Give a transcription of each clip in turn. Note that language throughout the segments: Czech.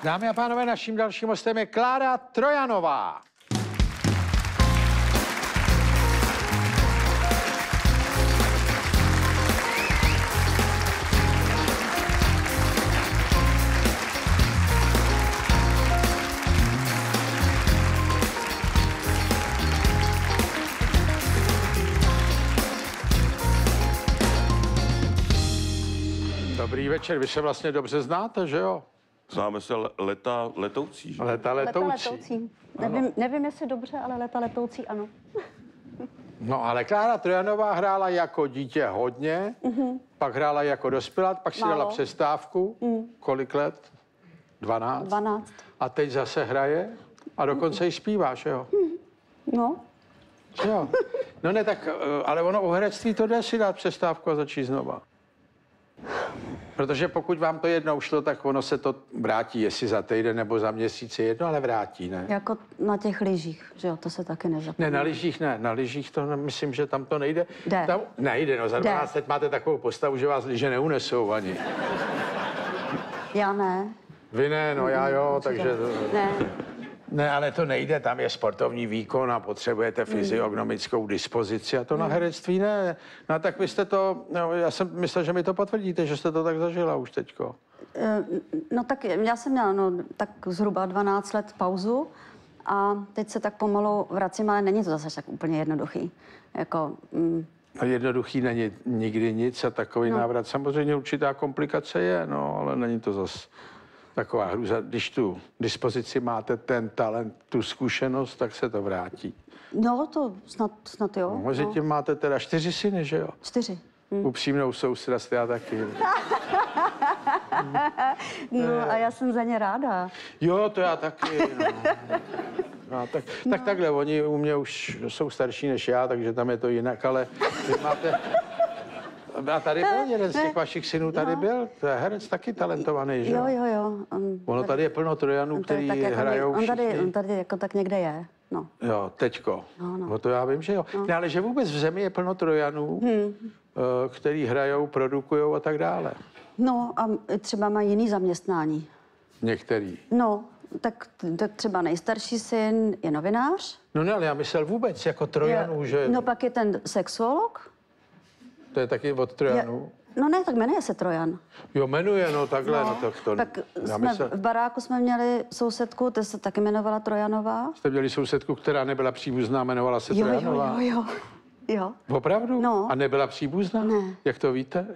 Dámy a pánové, naším dalším hostem je Klára Trojanová. Dobrý večer, vy se vlastně dobře znáte, že jo? Známe se letoucí, že? Leta letoucí. Nevím, jestli dobře, ale leta letoucí, ano. No ale Klára Trojanová hrála jako dítě hodně, pak hrála jako dospělá, pak si dala přestávku. Kolik let? 12? 12. A teď zase hraje a dokonce i zpíváš, jo? No. Jo. No ne, tak, ale ono u herectví to jde si dát přestávku a začít znova. Protože pokud vám to jednou šlo, tak ono se to vrátí, jestli za týden nebo za měsíc je jedno, ale vrátí, ne? Jako na těch lyžích, že jo, to se taky nezapomíná. Ne, na lyžích to myslím, že tam to nejde. Jde. Tam nejde, no za 12 let máte takovou postavu, že vás lyže neunesou ani. Já ne. Vy ne, no já jo, takže... Ne. Ne, ale to nejde, tam je sportovní výkon a potřebujete fyziognomickou dispozici a to na herectví ne. No tak vy jste to, no, já jsem myslel, že mi to potvrdíte, že jste to tak zažila už teďko. No tak já jsem měla tak zhruba 12 let pauzu a teď se tak pomalu vracím, ale není to zase tak úplně jednoduchý. Jako, A jednoduchý není nikdy nic a takový návrat. Samozřejmě určitá komplikace je, no, ale není to zase taková hruza. Když tu dispozici máte, ten talent, tu zkušenost, tak se to vrátí. no to snad jo. No, mezi tím máte teda 4 syny, že jo? 4. Upřímnou soustrast, já taky. No a já jsem za ně ráda. Jo, to já taky. No. No, tak takhle, oni u mě už jsou starší než já, takže tam je to jinak, ale vy máte... A tady byl jeden z těch vašich synů, tady byl, to je herec taky talentovaný, že Jo. Ono tady je plno Trojanů, který tak jako hrajou on tady jako tak někde je, no. Jo, teďko. No. No to já vím, že jo. Ne, ale že vůbec v zemi je plno Trojanů, který hrajou, produkujou a tak dále. No a třeba mají jiný zaměstnání. Některý. No, tak třeba nejstarší syn je novinář. No ne, ale já myslel vůbec jako Trojanů, že... No pak je ten sexuolog. To je taky od Trojanů. No ne, tak jmenuje se Trojan. Jo, jmenuje, no takhle, no tak to... Tak já myslel, v baráku jsme měli sousedku, ta se taky jmenovala Trojanová. jste měli sousedku, která nebyla příbuzná, jmenovala se Trojanová. Jo. Opravdu? No. A nebyla příbuzná? Ne. Jak to víte?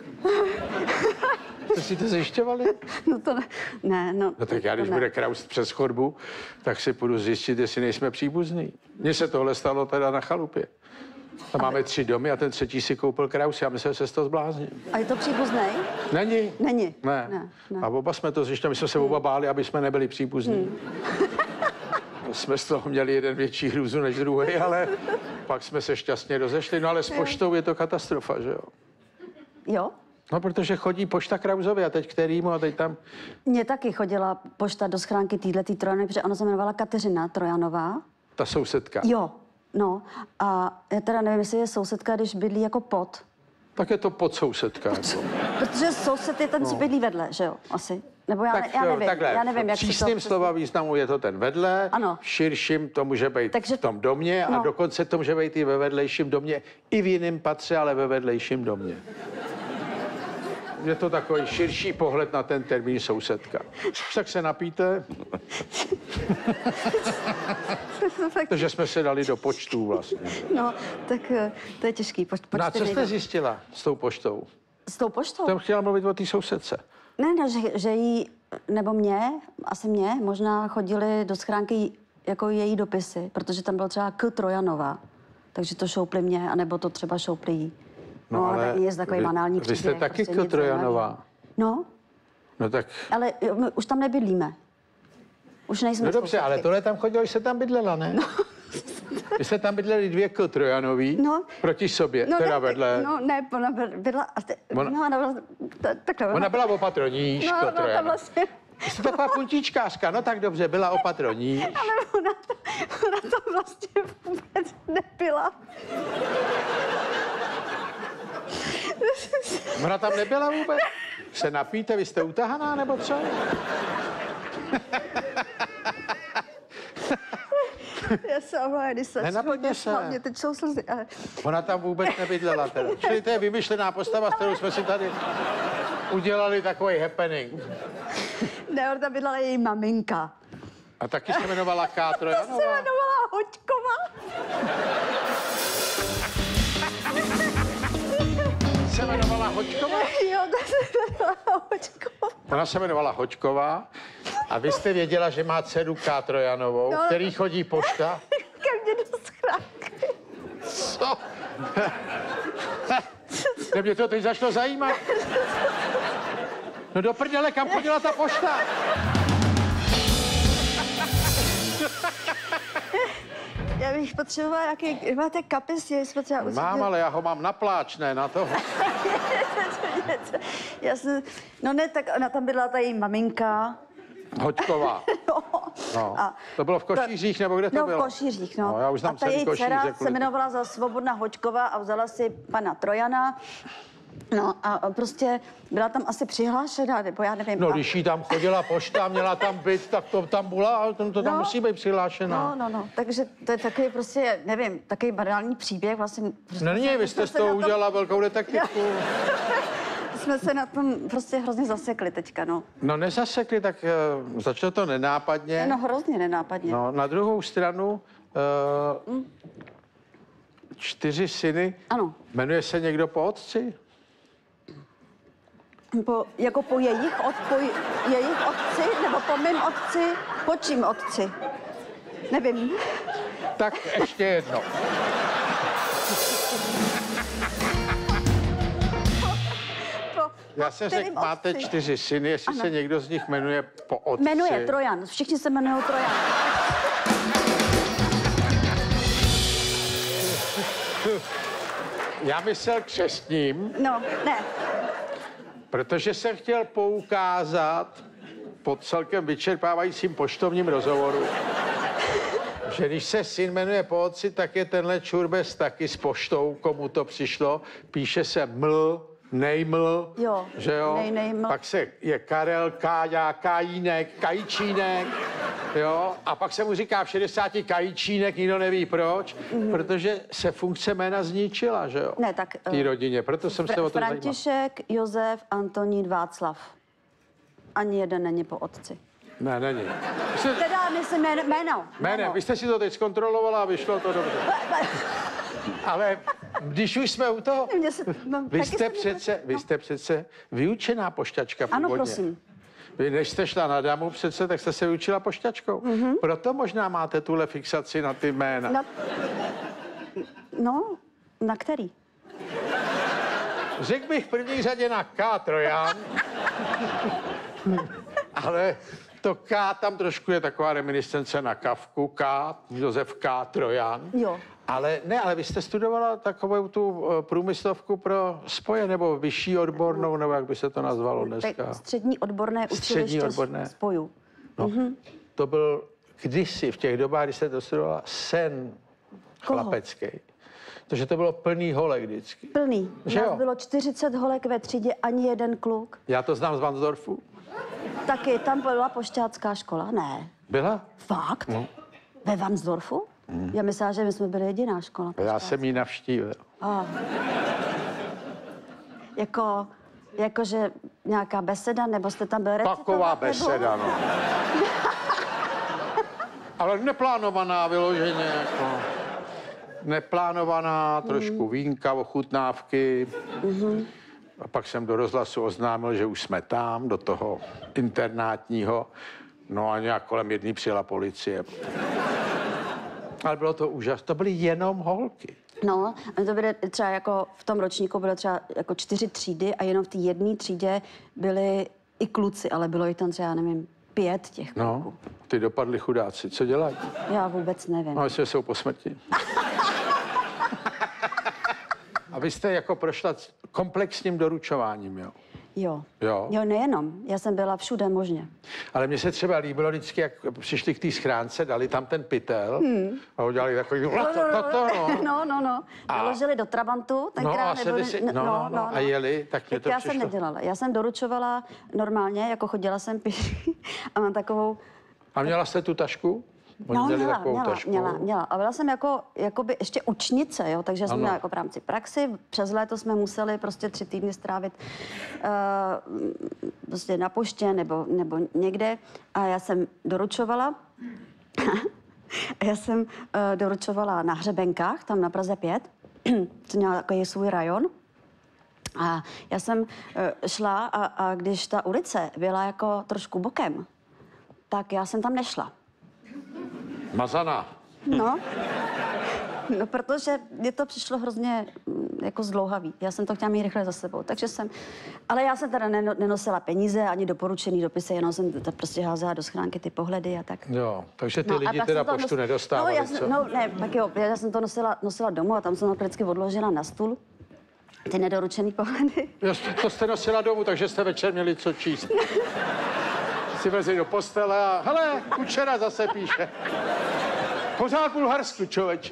Jste si to zjišťovali? No to ne, no. No tak já, když bude Kraus přes chodbu, tak si půjdu zjistit, jestli nejsme příbuzní. Mně se tohle stalo teda na chalupě. Tam máme 3 domy a ten třetí si koupil Kraus. Já myslel, že se z toho zbláznil. A je to příbuznej? Není? Není. Ne. A oba jsme to zjišťovali. My jsme se oba báli, aby jsme nebyli příbuzní. Jsme z toho měli jeden větší hrůzu než druhý, ale pak jsme se šťastně rozešli. No ale s poštou je to katastrofa, že jo? Jo? No, protože chodí pošta Krausovi a teď kterýmu a teď tam... Mně taky chodila pošta do schránky této Trojanové, protože ona se jmenovala Kateřina Trojanová. Ta sousedka. Jo, no. A já teda nevím, jestli je sousedka, když bydlí jako pod. Tak je to podsousedka. Jako. Protože soused je ten, co bydlí vedle, že jo? Asi. Nebo já nevím, takhle, já nevím, jak v přísným slova významu je to ten vedle, Ano. v širším to může být Takže, v tom domě a no. dokonce to může být i ve vedlejším domě, i v jiném patře, ale ve vedlejším domě. Je to takový širší pohled na ten termín sousedka. Tak se napijte. Takže jsme se dali do počtů vlastně. No, tak to je těžký. No a co jste zjistila s tou poštou? S tou poštou? Jsem chtěla mluvit o té sousedce. Ne, že jí, nebo asi mě, možná chodili do schránky jako její dopisy, protože tam bylo třeba K. Trojanová. Takže to šoupli mě, anebo to třeba šoupli jí. No, ale je takový banální příběh. Vy jste taky prostě K. Trojanová. No. No tak... Ale my už tam nebydlíme. Už nejsme No dobře, ale tohle tam chodilo, jste tam bydlela, ne? No. Vy jste tam bydleli 2 K. Trojanový proti sobě, teda vedle. No ne, ona byla... ona byla takhle. Ona byla opatroníž, K. Trojanova. Vlastně... Jste taková puntíčkářka, no tak dobře, byla opatroníž. Ale ona to vlastně vůbec nebyla. Ona tam nebyla vůbec? Se napíte, vy jste utahaná, nebo co? Já se omlouvám, když se Nenapojte se. Mě teď jsou slzy, ale... Ona tam vůbec nebydlela teda. Čili to je vymyšlená postava, s kterou jsme si tady udělali takový happening. Ne, ona tam bydlela její maminka. A taky se jmenovala K. To se Trojanová. jmenovala Hoďková. Se jmenovala Hoďková? Jo, to se jmenovala Hoďková. Ona se jmenovala Hoďková a vy jste věděla, že má dceru K. Trojanovou, No. který chodí pošta. Ke mně do schránky. Co? Ne, mě to teď začalo zajímat. No do prdele, kam chodila ta pošta? Já bych potřebovala nějaký... Máte kapes, já bych potřebovala určitě... Mám, ale já ho mám na pláč, ne na toho. Já jsem... No ne, tak ona tam bydlela ta její maminka. Hoďková. No. No. A To bylo v Košířích, nebo kde to no, bylo? v Košířích, no. No, já už znám a ta celý její Košíře dcera kvůli se tomu. jmenovala za Svobodná Hoďková a vzala si pana Trojana. No a prostě byla tam asi přihlášená, nebo já nevím. No, a... když jí tam chodila pošta, měla tam být, tak to tam byla, ale to tam No. musí být přihlášená. No. Takže to je takový prostě, nevím, takový banální příběh vlastně. Prostě No, vy jste z toho udělala velkou detektivku. Jsme se na tom prostě hrozně zasekli teďka, no. No, nezasekli, tak začalo to nenápadně. No hrozně nenápadně. No, na druhou stranu 4 syny. Ano. Jmenuje se někdo po otci? Jako po jejich otci, nebo po mým otci, po čím otci? Nevím. Tak ještě jedno. Já jsem řekl, kterým máte otci? 4 syny, jestli se někdo z nich jmenuje po otci. Jmenuje Trojan, všichni se jmenují Trojan. Já myslel křestním, No, ne. protože jsem chtěl poukázat po celkem vyčerpávajícím poštovním rozhovoru, že když se syn jmenuje po otci, tak je tenhle čurbes taky s poštou, komu to přišlo. Píše se Ml, Nejml, Jo, že jo? Nejml. Pak je Karel, Káďa, Kajínek, Kajíčínek, jo? A pak se mu říká v 60 Kajíčínek, nikdo neví proč, protože se funkce jména zničila, že jo? Ne, tak, V té rodině, proto jsem se o to zajímal. František, Josef, Antonín, Václav. Ani jeden není po otci. Ne, není. Teda myslím jméno. Jménem, vy jste si to teď zkontrolovala a vyšlo to dobře. Ale když už jsme u toho, vy jste přece vyučená pošťačka původně. Ano, prosím. Vy než jste šla na damu přece, tak jste se vyučila pošťačkou. Proto možná máte tuhle fixaci na ty jména. No, na který? Řekl bych v první řadě na K. Trojan, ale to K tam trošku je taková reminiscence na Kafku. K, Josef K. Trojan. Jo. Ale vy jste studovala takovou tu průmyslovku pro spoje, nebo vyšší odbornou, nebo jak by se to nazvalo dneska? Tak střední odborné učiliště spojů. No, to byl kdysi v těch dobách, kdy jste to studovala, sen chlapecký. Protože to bylo plný holek vždycky. Plný. Že Nás jo? bylo 40 holek ve třídě, ani jeden kluk. Já to znám z Vansdorfu. Taky tam byla pošťácká škola? Ne. Byla? Fakt? No. Ve Vansdorfu? Já myslela, že my jsme byli jediná škola. Já jsem ji navštívil. Jakože nějaká beseda, nebo jste tam byl recitovat? Taková nebo? beseda, no. Ale neplánovaná vyloženě, jako. Neplánovaná, trošku vínka, ochutnávky. A pak jsem do rozhlasu oznámil, že už jsme tam, do toho internátního. No a nějak kolem 1 přijela policie. Ale bylo to úžasné, to byly jenom holky. No, a to byly třeba jako v tom ročníku bylo třeba jako 4 třídy a jenom v té jedné třídě byli i kluci, ale bylo jich tam třeba, já nevím, 5 těch kluků. No, ty dopadli chudáci, co dělají? Já vůbec nevím. No, jestli jsou po smrti. A vy jste jako prošla komplexním doručováním, jo? Jo. Jo? Nejenom. Já jsem byla všude možně. Ale mně se třeba líbilo vždycky, jak přišli k té schránce, dali tam ten pytel a udělali takový... No. Doložili do trabantu, tenkrát a jeli, tak mě to já přišlo. jsem nedělala. Já jsem doručovala normálně, jako chodila jsem pěšky a mám takovou... A měla jste tu tašku? Oni měli takovou tašku. Měla. A byla jsem jakoby ještě učnice, jo, takže jsem měla jako v rámci praxi. Přes léto jsme museli prostě 3 týdny strávit prostě na poště nebo někde. A já jsem doručovala. Na Hřebenkách, tam na Praze 5. To měla takový svůj rajon. A já jsem šla a když ta ulice byla jako trošku bokem, tak já jsem tam nešla. Mazaná. No, protože mě to přišlo hrozně jako zdlouhavý. Já jsem to chtěla mít rychle za sebou, takže ale já jsem teda nenosila peníze ani doporučený dopisy, jenom jsem to prostě házela do schránky ty pohledy a tak. Jo, takže ty lidi teda poštu nedostávali, já jsem to nosila domů a tam jsem to vždycky odložila na stůl. Ty nedoručený pohledy. To jste nosila domů, takže jste večer měli co číst. Si vezli do postele a hele, Kučera zase píše. Pořád bulharsky, člověč.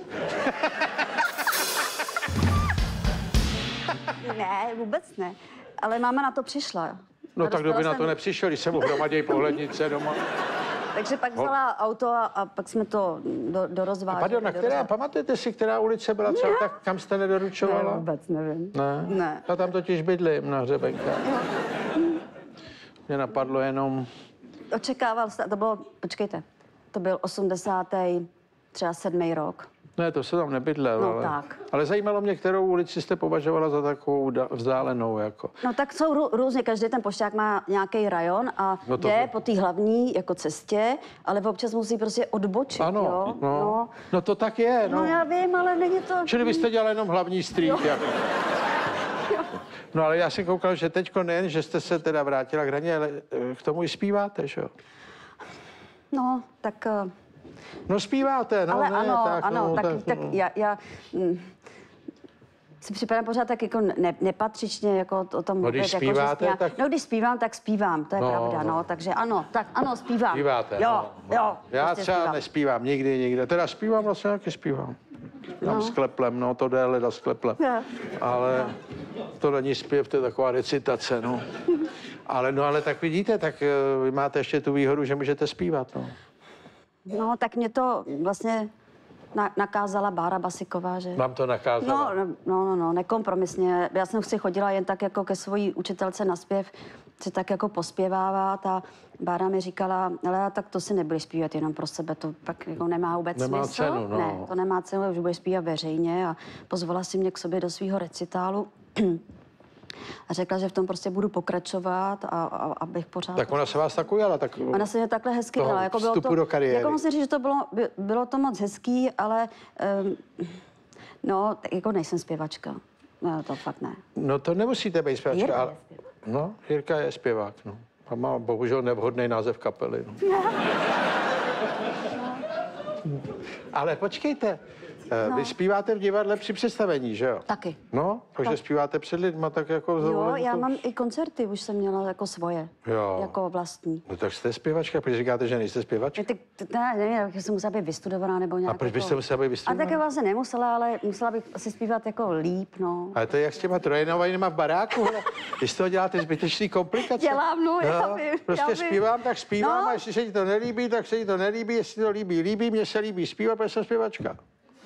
Ne, vůbec ne. Ale máma na to přišla. No tak kdo by na to nepřišel, když se mu hromadí pohlednice doma. Takže pak vzala auto a pak jsme to dorozváželi. Pardon, pamatujete si, která ulice byla třeba tak, kam jste nedoručovala? Ne, vůbec nevím. Ne? Já tam totiž bydlím na Hřebenkách. Mě napadlo jenom... Očekával jste, to byl 87. rok. Ne, to se tam nebydlel, No tak. Ale zajímalo mě, kterou ulici jste považovala za takovou vzdálenou, jako. No tak jsou různě, každý ten pošťák má nějaký rajon a jde po té hlavní jako cestě, ale občas musí prostě odbočit, jo? No to tak je, no. No já vím, ale není to... Čili vy jste dělali jenom hlavní street, jako. No ale já jsem koukal, že teďko nejen, že jste se teda vrátila k hraně, ale k tomu i zpíváte, že jo? No, tak... No zpíváte, no ale ne, ano, tak já si připadám pořád tak jako nepatřičně, jako o tom když zpíváte, jako, tak... No, když zpívám, tak zpívám, to je pravda, no, takže ano, zpívám. Zpíváte, jo. Já prostě třeba zpívám. nespívám nikdy, teda zpívám vlastně, taky zpívám. Tam s kleplem, no, to jde leda s kleplem. Ale to není zpěv, to je taková recitace, no. Ale tak vidíte, tak vy máte ještě tu výhodu, že můžete zpívat, no. No, tak mě to vlastně nakázala Bára Basiková, že... Vám to nakázala? No, nekompromisně. Já jsem si chodila jen tak jako ke svojí učitelce na zpěv, si tak jako pospěvávat a Bára mi říkala, ale tak to si nebudeš zpívat jenom pro sebe, to pak jako nemá vůbec smysl. Cenu, no. Ne, to nemá cenu, už budeš zpívat veřejně a pozvala si mě k sobě do svého recitálu. A řekla, že v tom prostě budu pokračovat a abych pořád... Tak ona se vás tak ujala, tak... Ona se mě takhle hezky dala. Jako bylo vstupu do kariéry. Jako musím říct, že to bylo to moc hezký, ale no, jako nejsem zpěvačka. No, to fakt ne. No to nemusíte být zpěvačka, Jirka ale... je zpěvák. No, Jirka je zpěvák, no. A má bohužel nevhodný název kapely, no. Ale počkejte, vy zpíváte v divadle při představení, že jo? Taky. No, takže zpíváte před lidma, tak jako... Jo, já mám i koncerty, už jsem měla jako svoje. Jo. Jako vlastní. No tak jste zpěvačka, proč říkáte, že nejste zpěvačka? Nevím, jak jsem musela být vystudovaná nebo nějak. A proč byste musela být vystudovaná? A tak vlastně nemusela, ale musela bych asi zpívat jako líp, no. Ale to je jak s těma trojnovanýma v baráku, hele. Vy z toho děláte zbytečný komplikace. Dělám, no, já vím. Prostě já vím. zpívám, tak zpívám, No. a jestli se ti to nelíbí, tak se ti to nelíbí, jestli to líbí, mně se líbí zpívat, protože jsem zpěvačka.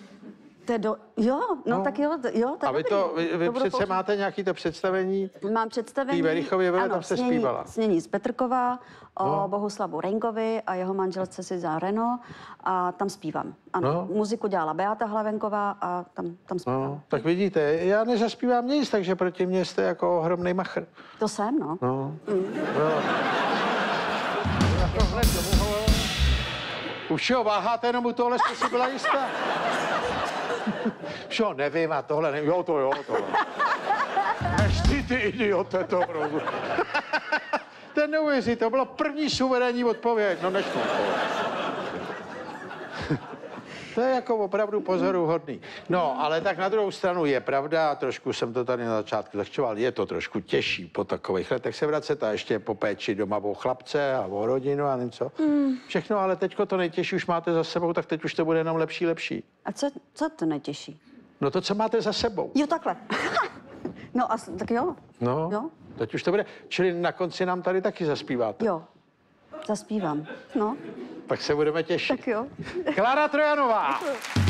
Tak jo, to je A vy dobrý. přece máte nějaký to představení? Mám představení. Tý Verichově, tam jste zpívala. Snění z Petrkova o Bohuslavu Renkovi a jeho manželce Siza Reno a tam zpívám. Ano, muziku dělala Beata Hlavenková a tam zpívám. No, tak vidíte, já nezaspívám nic, takže proti mně jste jako ohromnej machr. To jsem, no. Už jo, váháte jenom u tohle, jste si byla jistá? Už jo, nevím, a tohle nevím. Jo, tohle. Než ty idiote, to opravdu. Ten neuvěří, to byla první suverénní odpověď. No než to. To je jako opravdu pozoruhodný. No, ale tak na druhou stranu je pravda, trošku jsem to tady na začátku zahčoval, je to trošku těžší po takových letech se vracet a ještě po péči doma o chlapce a o rodinu a nevím co. Všechno, ale teďko to nejtěžší už máte za sebou, tak teď už to bude jenom lepší. A co to nejtěžší? No to, co máte za sebou. Jo, takhle. No a tak jo. No, Jo? teď už to bude. Čili na konci nám tady taky zaspíváte. Jo, zaspívám. No, Tak se budeme těšit. tak jo. Klára Trojanová!